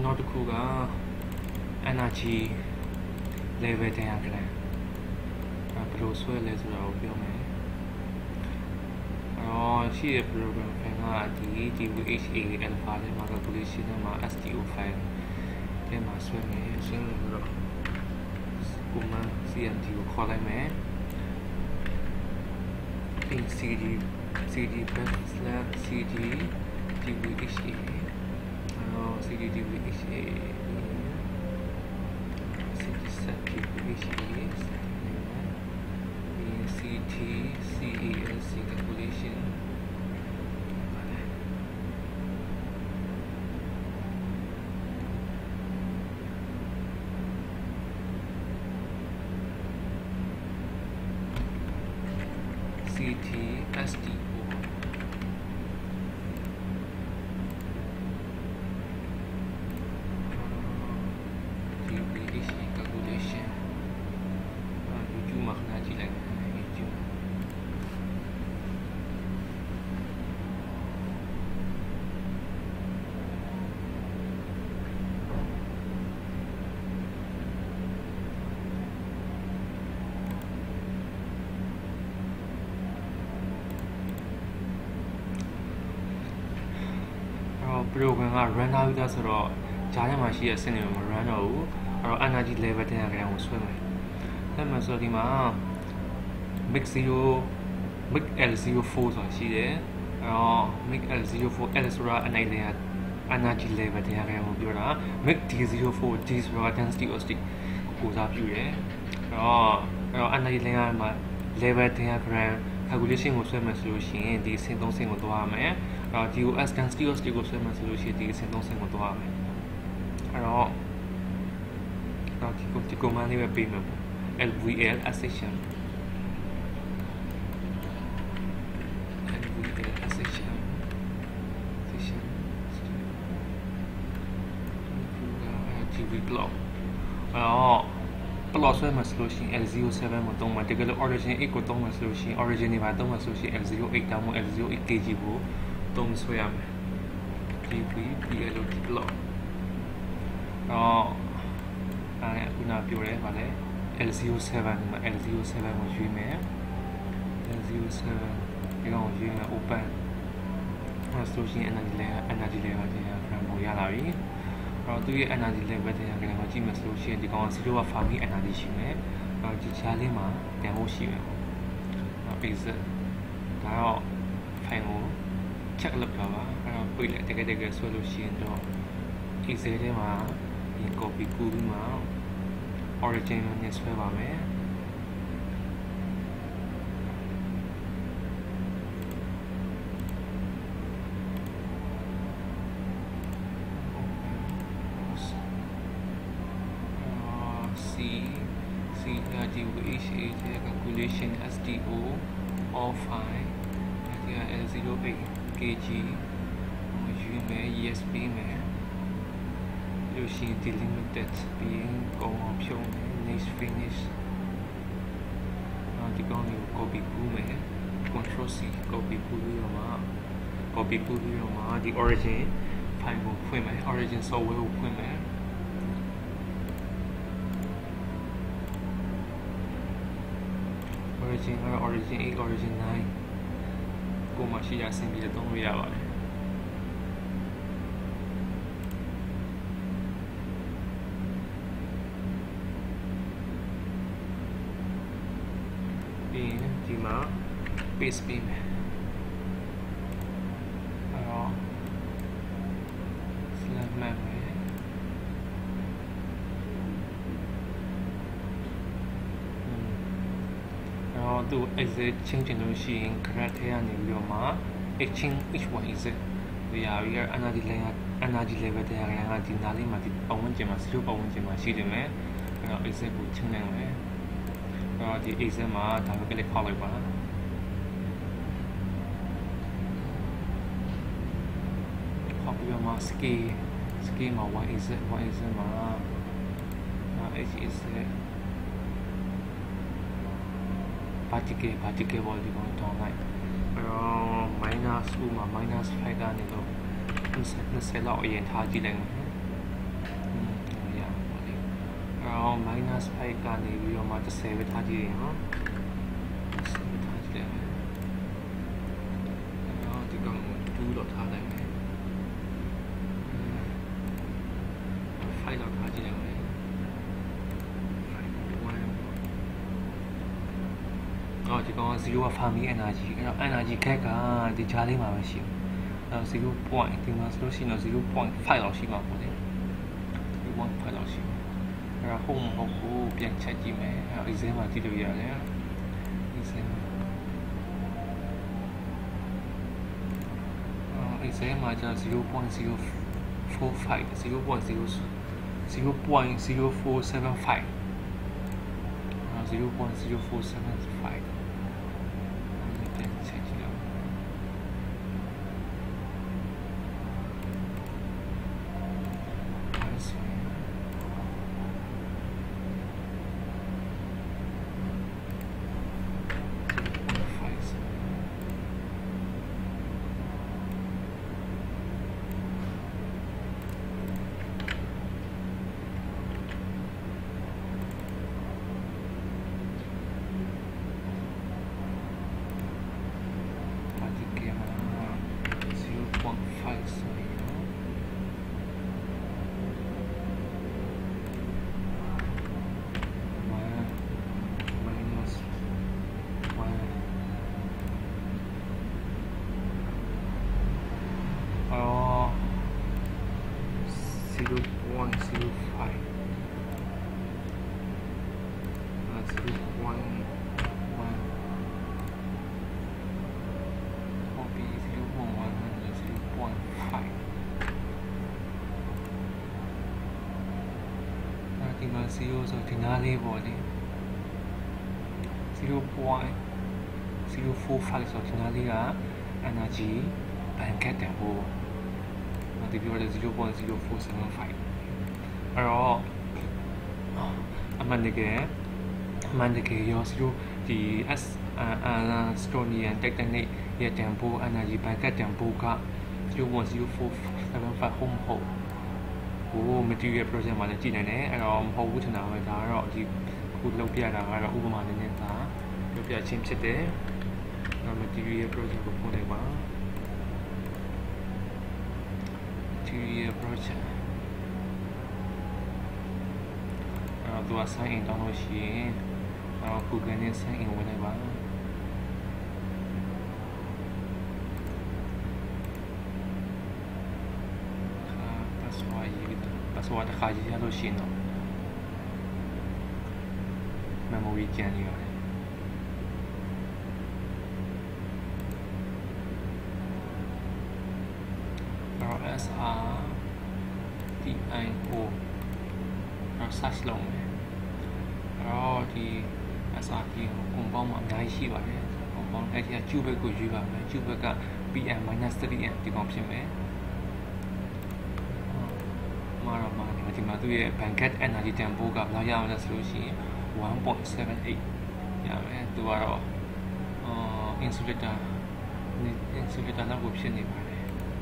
not kuga energy level there again. Browser let's now be she a program the DVHA alpha calculation STO file. Then my swim CMT call me in CD plus CD DVHA CD DVHA CD set DVHA CT CALC calculation CT STO DVHA calculation tujuh makna jilat program run out da so ro jaarထဲမှာရှိတဲ့စနစ်ကို run တော့ဘူးအဲ့တော့ energy level တင်ရကြအောင်ဆွဲမယ်အဲ့မှာဆိုဒီမှာ mix L04 ဆိုတာရှိတယ်အဲ့တော့ mix L04 L ဆိုတာ energy level တင်ရကြအောင်ပြောတာ mix D04 D ဆိုတာ density of state ကိုစားပြုတယ်အဲ့တော့ energy level မှာ level တင်ရကြ calculation ကိုဆွဲမယ်ဆိုလို့ရှိရင်ဒီအဆင့်3ဆင့်ကိုသွားရမယ်DOS density of state ကိုဆွဲမယ်ဆိုလို့ရှိရင်ဒီအဆင့်3ဆင့်ကိုသွားရမယ်အဲ့တော့ဒီ command လေးပဲပေးမယ်ပေါ့ LVL accession GV block အဲ့တော့ plot ဆွဲမှာဆိုလို့ရှိရင် L07 ကိုသုံးမှာတကယ်လို့ origin 8ကိုသုံးမှာဆိုလို့ရှိရင် origin တွေပါသုံးမှာဆိုလို့ရှိရင် L08 တောင်းမှ L08 kg ကိုသုံးဆွဲရမယ် GV PLOT plot အဲ့ခုနပြောရဲဗာလဲ L07 မှာ L07 ကိုရွေးမယ် L07 ဒီကောင်ကိုရွေးမယ် open အဲ့ဆိုရှင် energy level တင်ရ frame ပေါ်ရလာပြီအဲ့တော့သူရဲ့ energy level တင်ရကြတယ်မှာကြည့်မယ်ဆိုလို့ရှိရင်ဒီကောင်က0က farming energy ရှိမယ်အဲ့တော့ဒီချားလေးမှာပြန်ဖို့ရှိမယ်ပေါ့အဲ့ exit ဒါတော့ file ကို check လုပ်တာပါအဲ့တော့ပြလိုက်တကယ်ဆွဲလို့ရှိရင်တော့ exit ထဲမှာဒီ copy ကူးပြီးမှ origin နဲ့ဆွဲပါမယ် DVHA calculation STO all file L08 kg ESP မယ် လို့ရှိရင် delimited ပြီးရင်ကောင်းအောင်ဖြုံးမယ် next finish ဒီကောင်းလေးကို copy ကူးမယ် control C copy ကူးပြီးတော့မှဒီ origin file ကိုဖွင့်မယ် origin software ကိုဖွင့်မယ်origin 8 origin 9ကိုမှရှိရအဆင်ပြေသုံးလို့ရပါတယ်ပြီးရင်ဒီမှာ paste ပေးမယ်အဲ့တော့ slash map မယ်သူ exit ချင်းချင်လို့ရှိရင် correct ထဲကနေပြီးတော့မှ exchange h1 exit ဒီဟာပြီးတော့ energy level တရားရန်ကဒီနားလေးမှာဒီပတ်ဝန်းကျင်မှာ0ပတ်ဝန်းကျင်မှာရှိနေမယ်အဲ့တော့ exit ကိုချင်းနိုင်မယ်အဲ့တော့ဒီ exit မှာဒါပဲ click ခေါက်လိုက်ပါခေါက်ပြီးတော့မှ scale မှာ y exit မှာh exit particle ပေါ်ဒီကောင်တောင်းလိုက်အဲ့တော့ minus ဥမှာ minus 5ကနေတော့20လောက်အရင်ထားကြည့်လိုက်မယ် minus 5ကနေပြီးတော့မှ10ပဲထားကြည့်ရအောင်10ပဲထားကြည့်တယ်ဒီကောင်2တော့ထားလိုက်မယ်5တော့ထားကြည့်လိုက်မယ်ဒီကောင်က0က Fermi energy အဲ့တော့ energy gap ကဒီကြားလေးမှာပဲရှိတယ်အဲ့တော့0 point ဒီမှာဆိုလို့ရှိရင်တော့ 0.5 လောက်ရှိမှာပေါ့လေ0.5 လောက်ရှိမှာအဲ့တော့ဟုတ်မဟုတ်ကိုပြန်ချက်ကြည့်မယ်အဲ့တော့ exam မှာကြည့်လို့ရတယ် exam မှာကျတော့ 0.045 0.0475 0.04750ဆိုဒီနားလေးပေါ့လေ0.045ဆိုဒီနားလေးက energy bandgap တယ်ဟိုဒီပြောတဲ့ 0.0475 အဲ့တော့အမှန်တကယ်ရောဒီ Estonian Tectonic ရဲ့ tempo energy bandgap tempo က 0.0475 ဟုတ်material project မှာလည်းကြည့်နိုင်တယ်အဲ့တော့မဟုတ်ဘူးထင်တာပဲဒါကတော့ဒီခုလုပ်ပြတာကတော့ဥပမာနည်းနည်းသာလုပ်ပြချင်းဖြစ်တယ် material project ကိုပို့လိုက်ပါ material project အဲ့တော့သူက sign in တောင်းလို့ရှိရင်အဲ့တော့ Google နဲ့ sign in ဝင်လိုက်ပါဆိုတော့တစ်ခါရေးရလို့ရှိရင်တော့ memory ကျန်နေရတယ်SRTIO တော့ search လုပ်မယ်တော့ဒီ SRTIO ပုံပေါင်းမှာအများကြီးရှိပါတယ်ပုံပေါင်းအဲ့ဒီက cubic ကိုရွေးပါမယ် cubic က PM-3m ဒီကောင်ဖြစ်မယ်ဒီမှာသူ့ရဲ့ bandgap energy tempo ကဘယ်လောက်ရမလဲဆိုလို့ရှိရင် 1.78 ရမယ်သူကတော့insulator လောက်ကိုဖြစ်နေပါတယ်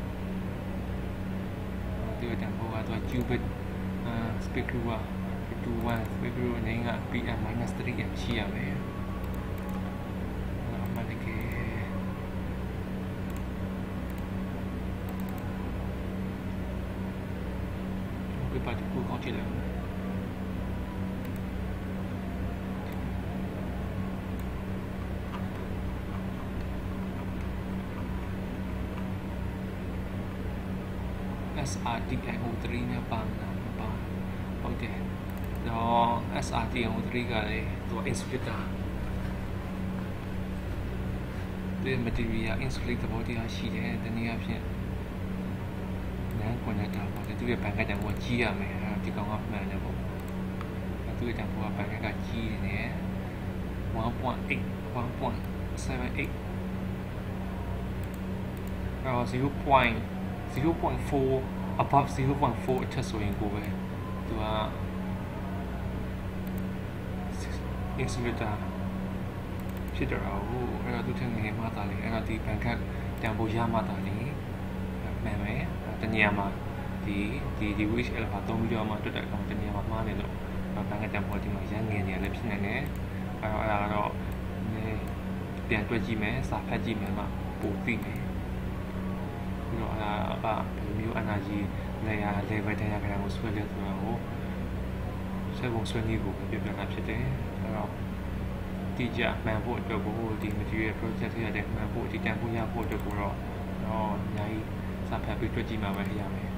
သူ့ရဲ့ tempo ကသူက cubic spectrum က 21 spectrum အနေက PM-3m ရှိရမယ်အမှန်တကယ်ပါတီကိုကောင်းချင်တယ်SRTIO3 နဲ့ပါဟုတ်တယ်တော့ SRTIO3 ကလည်းသူ insulator ဒီ material insulate သဘောတရားရှိတယ်တနည်းအားဖြင့်connector ပေါ့လေသူရဲ့ bandgap တန်ဖိုးကြီးရမယ်ဒီကောင်ကမှန်တယ်ပေါ့သူရဲ့တန်ဖိုးက bandgap ကကြီးနေတယ် 1.8 1.78 0.4 above 0.4 အထက်ဆိုရင်ကိုပဲသူက insulator ဖြစ်တော့အဲ့တော့သူထင်ငယ်မှတာလေအဲ့တော့ဒီ bandgap တန်ဖိုးရမှတာလေမှန်မယ်တနေရာမှာဒီ VHL ပါသုံးပြီးတော့မှတွတ်တဲ့အကောင်တနေရာမှာမှားနေတော့ဘဏ်ကတန်ဖိုးဒီမှာရန်ငယ်နေလည်းဖြစ်နေတယ်အဲ့တော့ပြန်တွက်ကြည့်မယ်စာဖတ်ကြည့်မယ်မှာပိုသိမယ်ပြီးတော့ဘယ်လိုမျိုး energy layer level တဲ့ရခါကိုဆွဲလဲဆိုတော့ဆွဲပုံဆွဲနည်းကိုပြပြတာဖြစ်တယ်အဲ့တော့တိကျမှန်ဖို့အတွက်ကိုဒီ material project ရတဲ့မှန်ဖို့ဒီတန်ဖိုးရဖို့အတွက်ကိုတော့အများကြီးစာဖတ်ပြီးတွက်ကြည့်မှာပဲရမယ်